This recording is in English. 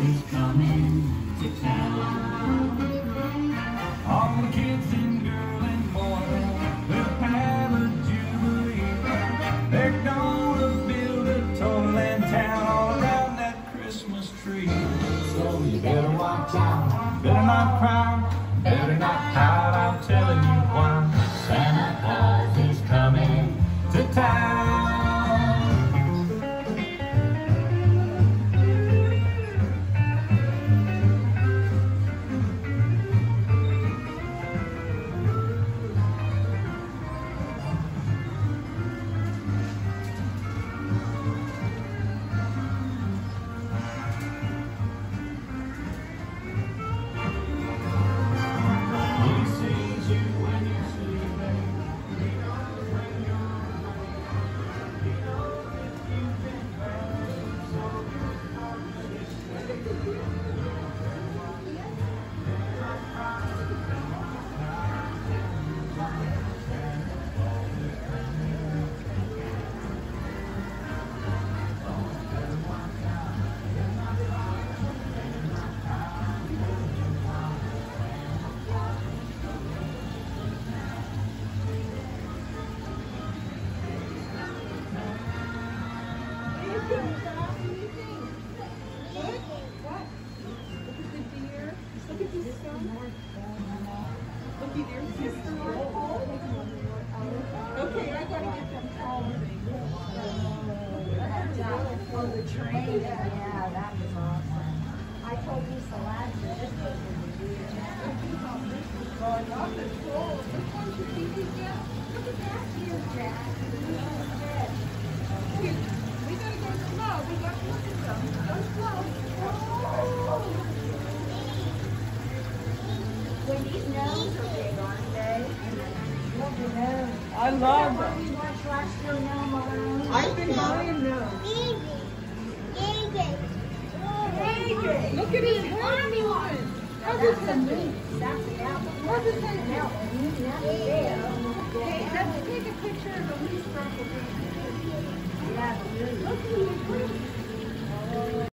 is coming to town. All the kids and girls and boys will have a jubilee. They're gonna build a toyland town all around that Christmas tree. So you better watch out, better not cry, better not hide, I'm telling you why. Santa Claus is coming to town. Okay, I gotta get them taller. Oh, the train, yeah, that was awesome. I told Lisa last year, this was the year. God, that is cool. Which one's your TV, Jeff? Look at that here, Jack. We gotta go slow. We gotta look at them. Go slow. When these gnomes are big, aren't they? Love the gnomes. I love them. We watched last year, Gnome Alone. I've been buying them. Look at his army one. How's his head? That's the apple. How's his head? Okay, Let's take a picture of the least. yeah, Look at his